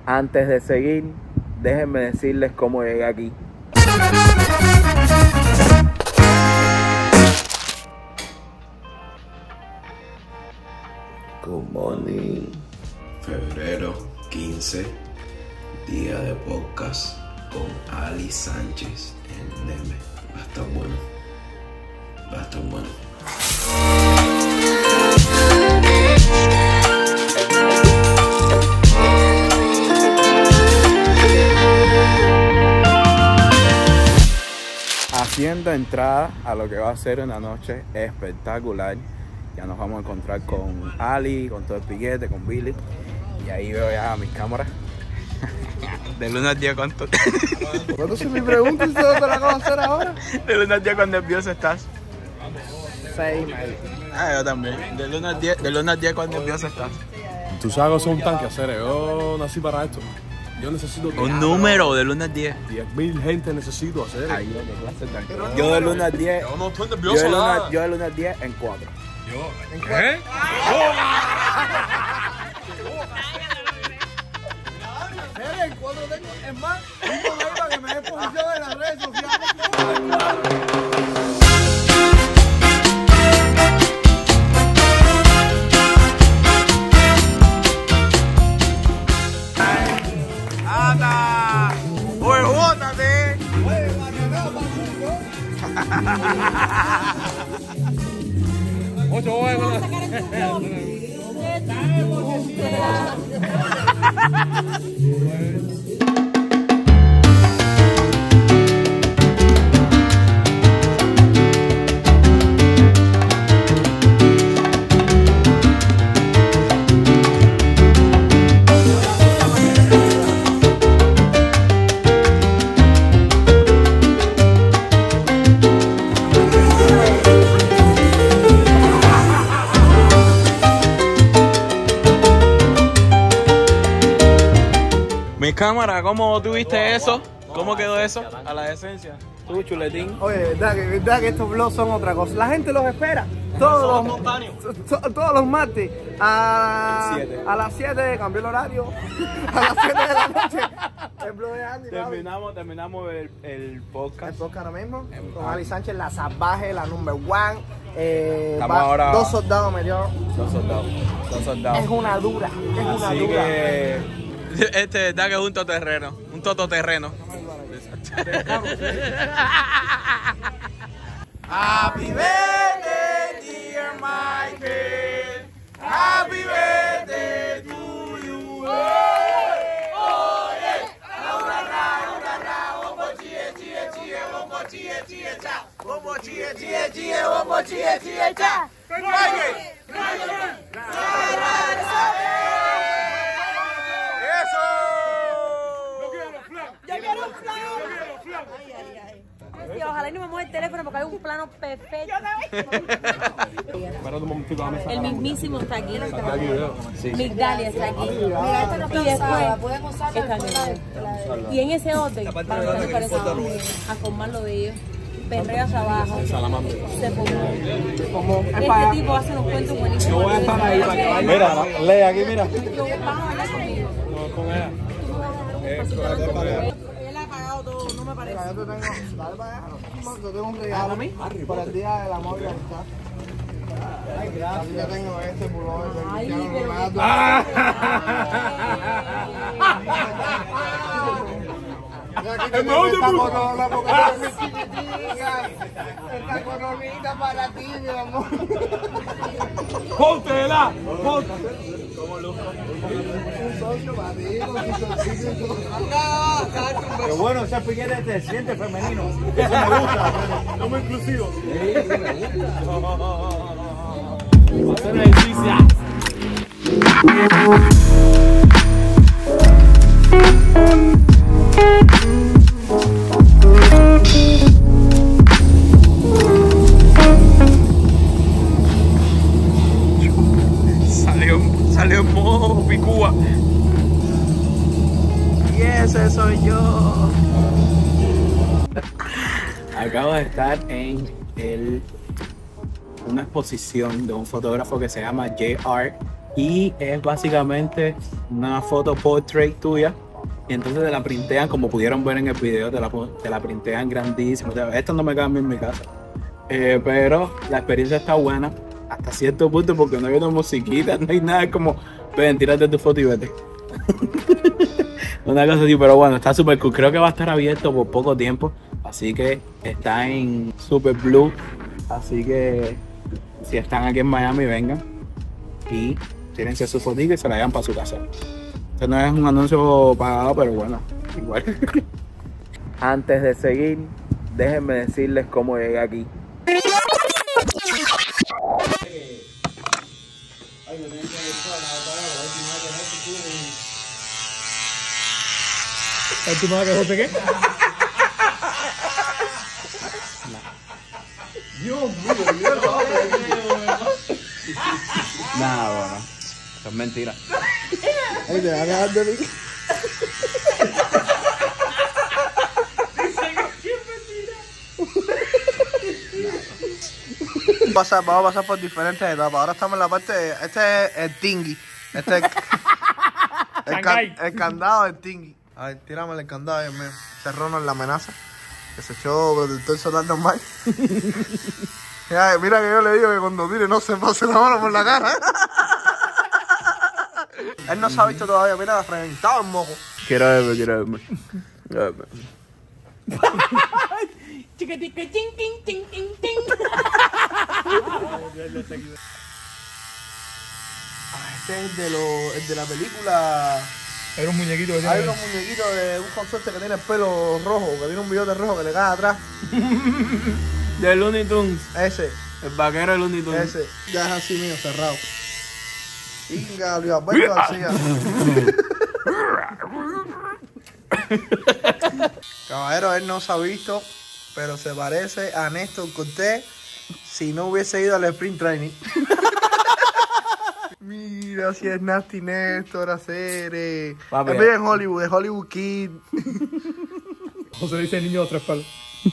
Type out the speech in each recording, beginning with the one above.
Antes de seguir, déjenme decirles cómo llegué aquí. Good morning. Febrero 15, día de podcast con Ali Sánchez en Neme. Va a estar bueno. Va a estar bueno. Haciendo entrada a lo que va a ser una noche espectacular. Ya nos vamos a encontrar con Ali, con todo el piquete, con Billy. Y ahí veo ya mis cámaras. Del 1 al 10, ¿cuánto? ¿Cuándo se me pregunta si te la acabo de hacer ahora? Del 1 al 10, ¿cuán nervioso estás? 6, Ah, yo también. Del 1 al 10, ¿cuán nervioso estás? Tú sabes que soy un tanque, hacer. Yo nací para esto. Yo necesito Un número del 1 al 10. 10.000 gente necesito hacer. Ay, yo, qué clase de tanque. Yo del 1 al 10. Yo no estoy Yo nervioso del 1 nada. yo del 1 al 10 en 4. ¿Qué? En 4 tengo, es más, un problema que me he expulsado de las redes sociales. ¡Anda! ¡Oye, bótate! Mi cámara, ¿cómo tuviste eso? ¿Cómo quedó eso? A la esencia. Tú, chuletín. Oye, verdad que estos vlogs son otra cosa. La gente los espera todos los martes a las 7, cambió el horario. A las 7 de la noche. El blog de Andy. Terminamos el podcast. El podcast ahora mismo con Ali Sánchez, la salvaje, la number one. Estamos ahora. 2 soldados metió. Dos soldados. Es una dura. Es una Así dura. que da que es un todoterreno. Un todoterreno. Happy birthday, dear Michael. Happy birthday to you. Y ojalá y no me mueva el teléfono porque hay un plano perfecto. Espérate un momentito, dame esa. El mismísimo está aquí. Sí. Migdalia está aquí. Mira, esta no está Y después usada, pueden usarla está después aquí. Y en ese orden vamos a formar lo de ellos. Perreo hacia abajo. Se formó. Este tipo hace unos cuentos buenísimos. Yo voy a estar ahí para que vaya. Mira, lee aquí, mira. Vamos a hablar conmigo. Con ella. Él ha pagado todo, no me parece. Yo te tengo, dale para allá. Yo tengo un regalo para el día del amor y la amistad. Ay, gracias. Yo tengo este pullover de Ay, Cristiano pero Ronaldo. El mejor de corona porque tú eres mi chiquitica. Esta coronita para ti, mi amor. ¡Póntela! ¡Póntela! Un socio para ti, con tu solcito. Pero bueno, ese piquete se siente femenino. Eso me gusta. Somos inclusivos. Hacer ejercicio. Salió en modo picúa. Y ese soy yo. Acabo de estar en una exposición de un fotógrafo que se llama J.R. Y es básicamente una foto portrait tuya. Y entonces te la printean, como pudieron ver en el video, te la printean grandísimo. Esto no me cambia en mi casa. Pero la experiencia está buena hasta cierto punto porque no hay una musiquita, no hay nada como, ven, tírate tu foto y vete. Una cosa así, pero bueno, está súper cool. Creo que va a estar abierto por poco tiempo, así que está en Super Blue. Así que si están aquí en Miami, vengan y tírense su fotito y se la llevan para su casa. Este no es un anuncio pagado, pero bueno, igual. Antes de seguir, déjenme decirles cómo llegué aquí. ¿Tu madre que qué? Nada, bueno, eso es mentira. Ay, te va a dejar de mí. Vamos a pasar por diferentes etapas. Ahora estamos en la parte. Este es el tingui. Este es el candado del tingui. A ver, tírame el candado, Dios mío. Cerrono en la amenaza. Que se echó protector solar normal. Mira que yo le digo que cuando tire no se pase la mano por la cara. Él no se ha visto todavía, mira, reventado el mojo. Quiero verme. Chiquitica, ching, ting, ting, ting, ting. Este es el de la película. Hay un muñequito que Hay unos muñequitos de un consorte que tiene el pelo rojo, que tiene un bigote rojo que le cae atrás. De Looney Tunes. Ese. El vaquero de Looney Tunes. Ese. Ya es así mío, cerrado. Inga, Luis Alberto García. Caballero, él no se ha visto, pero se parece a Néstor Cortés si no hubiese ido al sprint training. Mira, si es Nasty Néstor, hacer. Papi, es en Hollywood, es Hollywood Kid. ¿Cómo se dice el niño de 3 pelos?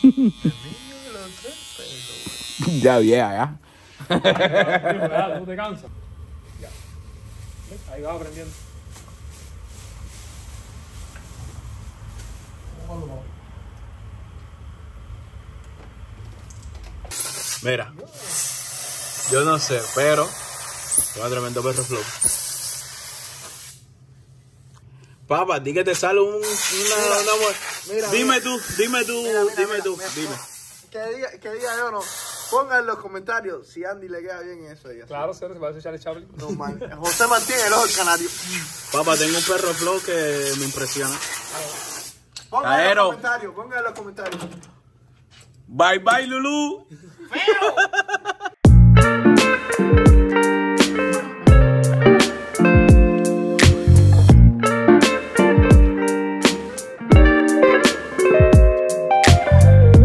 Ya vieja, ya. ¿No te cansas? Ya. Ahí vas aprendiendo. Mira, yo no sé, pero es un tremendo perro flow. Papá, di que te sale una Mira, dime tú. Mira. Que diga yo no. Pongan en los comentarios si a Andy le queda bien eso. Claro, se parece a Charlie Chaplin. No, man. José Martín, el ojo del canario. Papá, tengo un perro flow que me impresiona. Pongan en Caero. los comentarios, pongan en los comentarios. Bye bye, Lulu. ¡Feo!